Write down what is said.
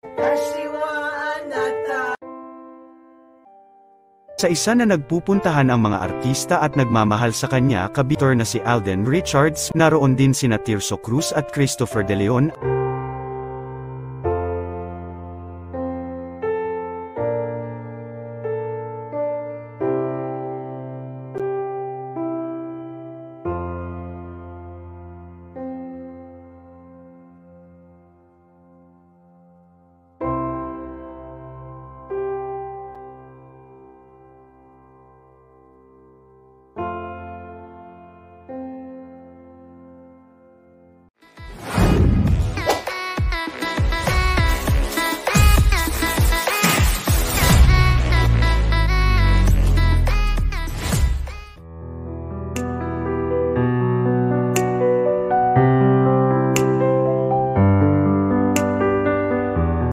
Sa isa na nagpupuntahan ang mga artista at nagmamahal sa kanya kabitor na si Alden Richards, naroon din sina Tirso Cruz at Christopher De Leon.